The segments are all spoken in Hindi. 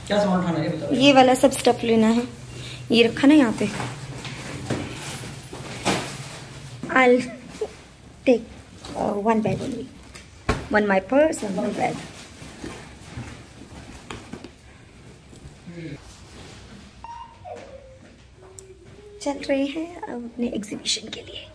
क्या सामान खाना है बताओ। ये वाला सब स्टफ लेना है, ये रखा ना यहाँ पे। I'll take one bag only, one my purse and one bag. चल रहे हैं अब अपने एग्जीबिशन के लिए।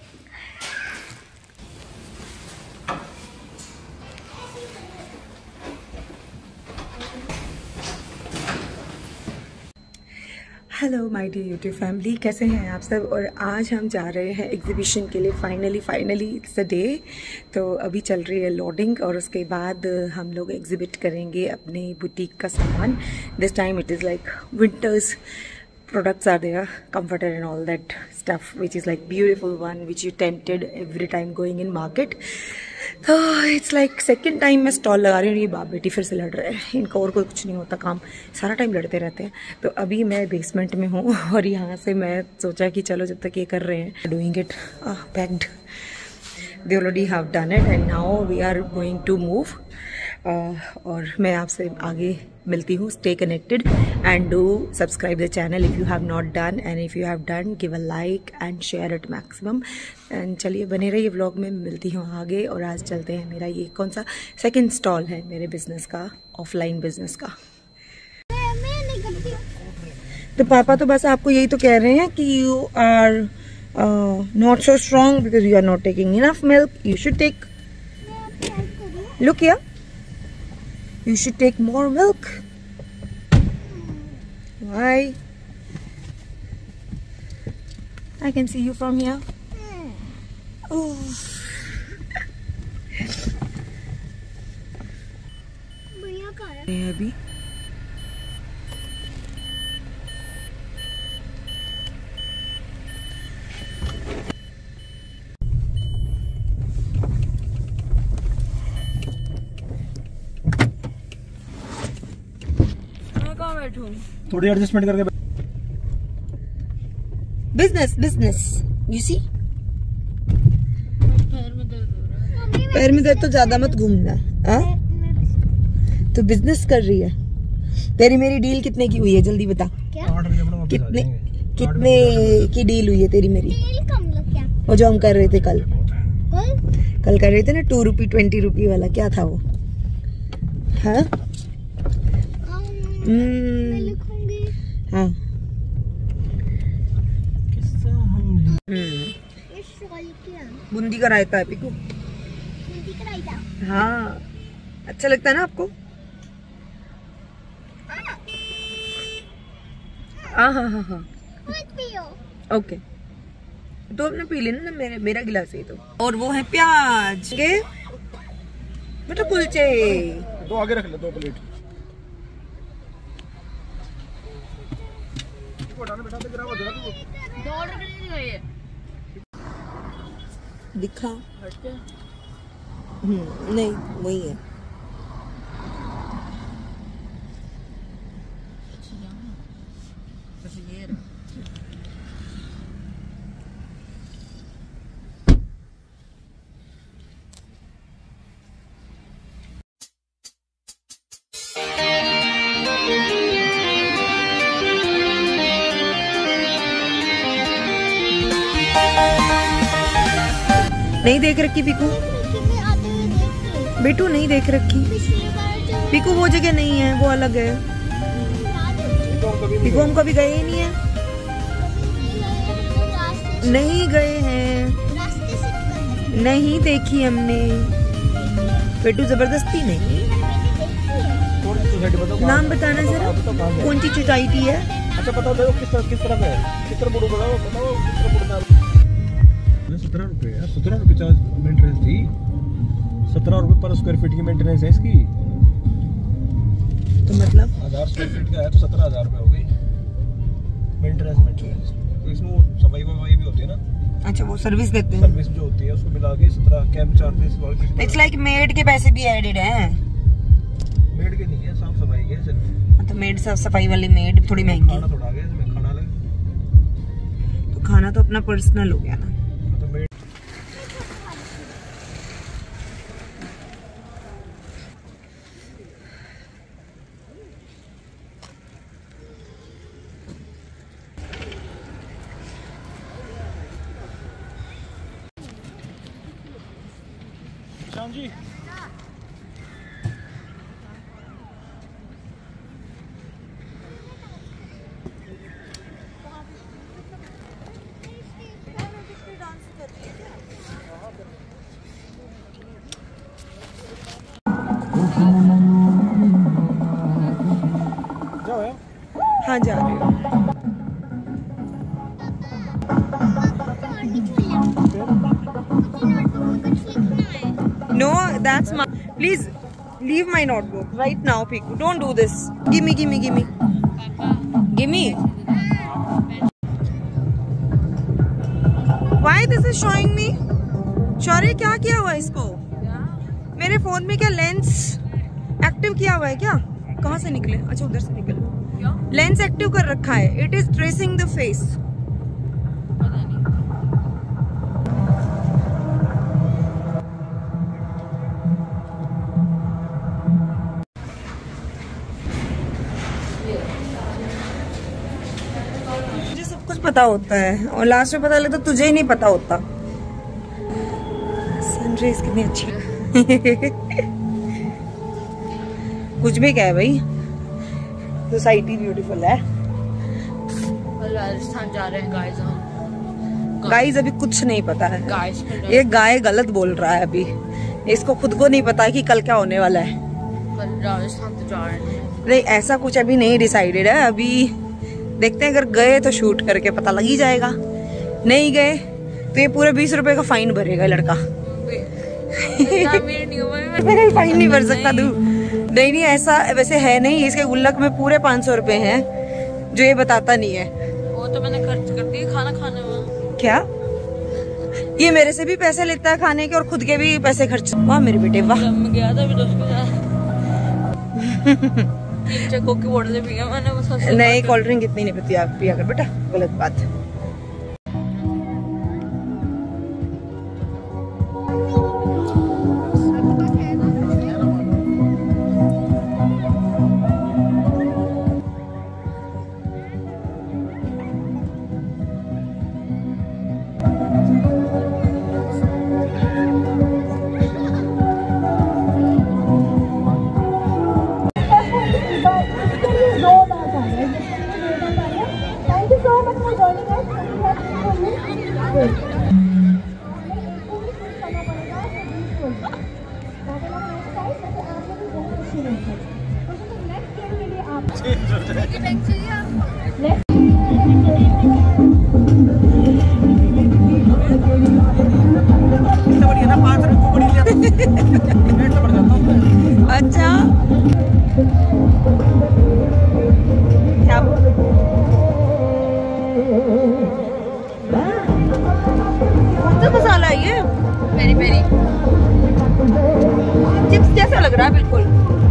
Hello my dear YouTube family, कैसे हैं आप सब। और आज हम जा रहे हैं एग्जीबिशन के लिए। Finally it's a day. तो अभी चल रही है लोडिंग और उसके बाद हम लोग एग्जिबिट करेंगे अपने बुटीक का सामान। This time it is like winters products are there, comforter and all that stuff, which is like beautiful one which you tempted every time going in market. तो it's like second time मैं स्टॉल लगा रही हूँ। ये बाप बेटी फिर से लड़ रहे हैं, इनका और कोई कुछ नहीं होता काम, सारा टाइम लड़ते रहते हैं। तो अभी मैं बेसमेंट में हूँ और यहाँ से मैं सोचा कि चलो जब तक ये कर रहे हैं doing it packed, they already have done it and now we are going to move. और मैं आपसे आगे मिलती हूँ। Stay connected and do subscribe the channel if you have not done, and if you have done give a like and share it maximum. and चलिए बने रहिए व्लॉग में, मिलती हूँ आगे। और आज चलते हैं, मेरा ये कौन सा सेकंड स्टॉल है मेरे बिजनेस का, ऑफलाइन बिजनेस का। तो पापा तो बस आपको यही तो कह रहे हैं कि you are not so strong because you are not taking enough milk. You should take, look here, you should take more milk. Why? I can see you from here. Oh. अभी थोड़ी एडजस्टमेंट करके बिजनेस यू सी। पैर में दर्द तो ज्यादा मत घूमना। तो बिजनेस कर रही है। तेरी मेरी डील कितने की हुई है जल्दी बता। कितने की डील हुई है तेरी मेरी? वो जो हम कर रहे थे कल कर रहे थे ना, 2 रुपी 20 रुपी वाला, क्या था वो? हाँ हाँ बूंदी का रायता है पिकू। हाँ अच्छा लगता है ना आपको? हाँ ओके, तो अपने पी लेना ना, मेरा गिलास है तो। और वो है प्याज के बेटा कुलचे, तो आगे रख ले 2 प्लेट। दिखा नहीं वही है। नहीं देख रखी पीकू, बेटू नहीं देख रखी पीकू, वो जगह नहीं है, वो अलग है। पीकू हम कभी गए ही नहीं है, नहीं गए हैं, नहीं देखी हमने बेटू, जबरदस्ती नहीं। नाम बताना जरा, कौन सी सोसाइटी है? अच्छा बताओ किस तरफ है, किस तरफ मुड़ो, बताओ किस तरफ मुड़ना। 17 रुपए यार, 17 रुपए चार्ज मेंटेनेंस थी। 17 रुपए पर स्क्वायर फीट की मेंटेनेंस है इसकी। तो मतलब 1000 स्क्वायर फीट का है तो 17,000 रुपए हो गई मेंटेनेंस। तो इसमें सफाई भी होती है ना। अच्छा वो सर्विस देते हैं, सर्विस जो होती है उसको मिला के 17 camp charges. It's like maid के पैसे भी एडेड हैं। मेड के नहीं है, साफ सफाई के सिर्फ। मतलब मेड साफ सफाई वाली मेड थोड़ी महंगी। खाना थोड़ा गया इसमें, खाना अलग। तो खाना तो अपना पर्सनल हो गया ना। राम जी जाओ यार। हाँ जा रही हूँ। No, that's my. Please leave my notebook right now, Piku. Don't do this. Gimme, gimme, gimme. Gimme. Why this is showing me? शौर्य क्या किया हुआ है इसको? मेरे फोन में क्या लेंस एक्टिव किया हुआ है क्या? कहाँ से निकले? अच्छा उधर से निकले। लेंस एक्टिव कर रखा है। It is tracing the face. मुझे सब कुछ पता होता है और लास्ट में पता लगता तुझे ही नहीं पता होता। सनराइज कितनी अच्छी कुछ भी क्या है भाई, सोसाइटी ब्यूटीफुल है। राजस्थान जा रहे हैं गाइस हम। गाइस अभी कुछ नहीं पता है। गाइस ये गाय गलत बोल रहा है अभी, इसको खुद को नहीं पता कि कल क्या होने वाला है। कल राजस्थान तो जा रहे हैं। नहीं ऐसा कुछ अभी नहीं डिसाइडेड है। अभी देखते हैं, अगर गए तो शूट करके पता लग ही जाएगा, नहीं गए तो ये पूरे 20 रुपए का फाइन भरेगा लड़का। फाइन नहीं भर सकता तू। नहीं ऐसा वैसे है नहीं, इसके गुल्लक में पूरे 500 रुपए हैं जो ये बताता नहीं है। वो तो मैंने खर्च कर दिए खाना खाने में। क्या ये मेरे से भी पैसे लेता है खाने के और खुद के भी पैसे खर्च। वाह मेरे बेटे वाह। जब मैं गया था दोस्त के साथ कोक की बोतल पिया मैंने बस। नहीं कोल्ड ड्रिंक इतनी नहीं पिया कर बेटा, गलत बात। अच्छा क्या मसाला है ये? पेरी पेरी चिप्स जैसा लग रहा है बिल्कुल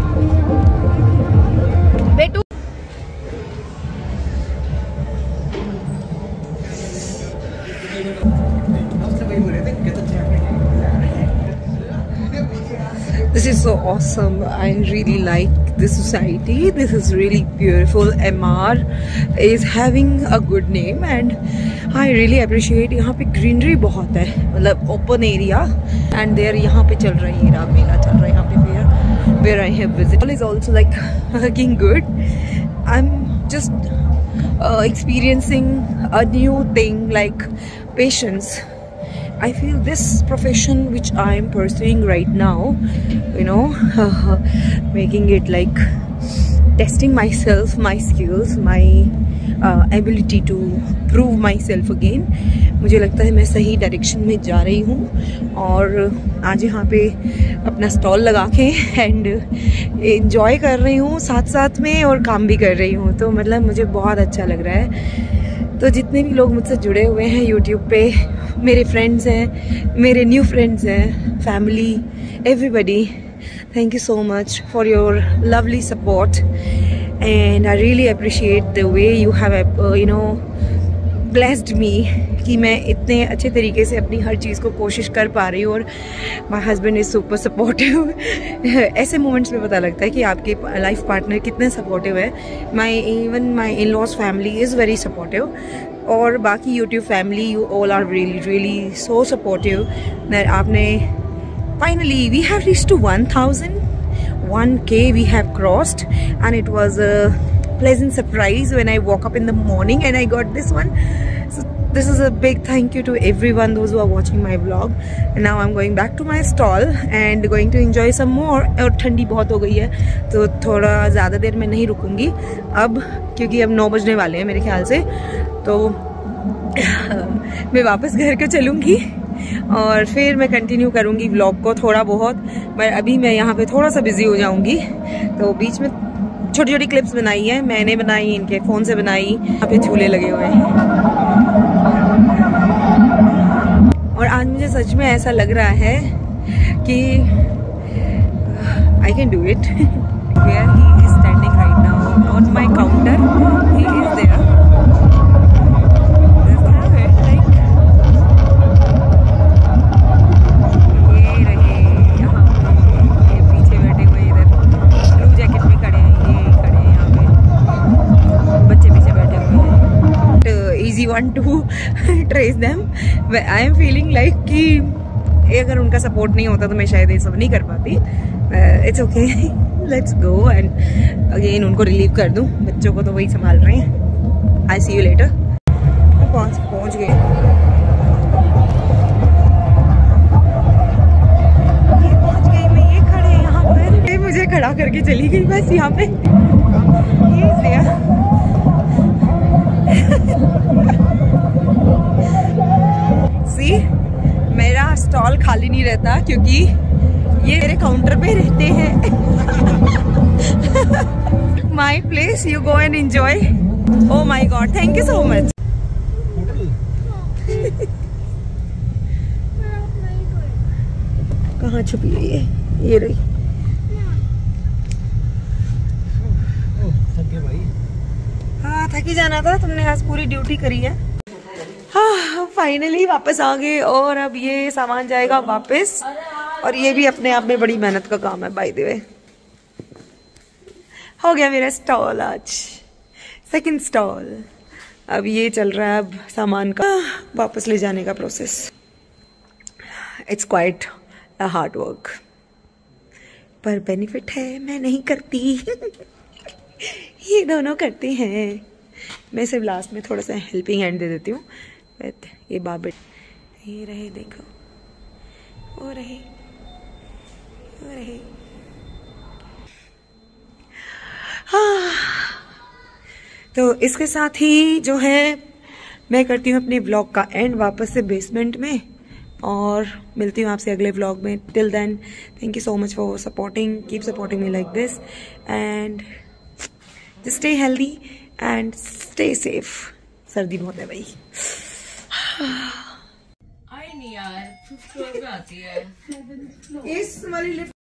बेटू। This is so awesome. I really like this society. This is really beautiful. MR is having a good name and I really appreciate. यहाँ पे greenery बहुत है, मतलब open area and there यहाँ पे चल रही है मेला चल रहा है यहाँ पे where I have visited. Is also like looking good. I'm just experiencing a new thing like patience. I feel this profession which I am pursuing right now, you know, making it like testing myself, my skills, my ability to prove myself again. मुझे लगता है मैं सही डायरेक्शन में जा रही हूँ और आज यहाँ पे अपना स्टॉल लगा के एंड एंजॉय कर रही हूँ साथ साथ में और काम भी कर रही हूँ, तो मतलब मुझे बहुत अच्छा लग रहा है। तो जितने भी लोग मुझसे जुड़े हुए हैं यूट्यूब पे, मेरे फ्रेंड्स हैं, मेरे न्यू फ्रेंड्स हैं, family, everybody, thank you so much for your lovely support and I really appreciate the way you have you know blessed me कि मैं इतने अच्छे तरीके से अपनी हर चीज़ को कोशिश कर पा रही हूँ और my husband is super supportive. ऐसे मोमेंट्स में पता लगता है कि आपके लाइफ पार्टनर कितने सपोर्टिव है। Even my in laws family is very supportive और बाकी YouTube family, you all are really really so supportive. आपने finally we have reached to 1K we have crossed, and it was a pleasant surprise when I woke up in the morning and I got this one. So this is a big thank you to everyone, those who are watching my vlog. And now I'm going back to my stall and going to enjoy some more. और ठंडी बहुत हो गई है तो थोड़ा ज़्यादा देर में नहीं रुकूंगी अब, क्योंकि अब 9 बजने वाले हैं मेरे ख्याल से। तो मैं वापस घर को चलूँगी और फिर मैं कंटिन्यू करूँगी व्लॉग को थोड़ा बहुत। पर अभी मैं यहाँ पे थोड़ा सा बिजी हो जाऊँगी, तो बीच में छोटी छोटी क्लिप्स बनाई है, मैंने बनाई, इनके फ़ोन से बनाई। यहाँ पे झूले लगे हुए हैं और आज मुझे सच में ऐसा लग रहा है कि I can do it. Where he is standing right now on my counter, he is there. Want to trace them. I am feeling like कि अगर उनका सपोर्ट नहीं होता तो मैं शायद ये सब नहीं कर पाती। It's okay, let's go and again उनको रिलीव कर दूँ, बच्चों को तो वही संभाल रहे हैं। I see you later। पहुँच गए। मैं ये खड़े यहाँ पर, ये मुझे खड़ा करके चली गई बस यहाँ पे। सी मेरा स्टॉल खाली नहीं रहता क्योंकि ये मेरे काउंटर पे रहते हैं। My place, you go and enjoy. Oh my god, thank you so much. कहाँ छुपी हुई है? ये रही। हाँ, थकी जाना था, तुमने आज पूरी ड्यूटी करी है। हाँ, फाइनली वापस आ गए और अब ये सामान जाएगा वापस, और ये भी अपने आप में बड़ी मेहनत का काम है। बाय द वे, हो गया मेरा स्टॉल आज, सेकंड स्टॉल। अब ये चल रहा है अब सामान का वापस ले जाने का process. It's quite a hard work, पर बेनिफिट है, मैं नहीं करती। ये दोनों करते हैं। मैं सिर्फ लास्ट में थोड़ा सा हेल्पिंग हैंड दे देती हूँ। ये बाबे ये रहे, देखो वो रहे, वो रहे। हाँ, तो इसके साथ ही जो है मैं करती हूँ अपने व्लॉग का एंड वापस से बेसमेंट में, और मिलती हूँ आपसे अगले व्लॉग में। Till then, thank you so much for supporting, keep supporting me like this, and just stay healthy and stay safe। सर्दी बहुत है भाई। आई नहीं यार, 5th फ्लोर पे आती है इस वाली लिफ्ट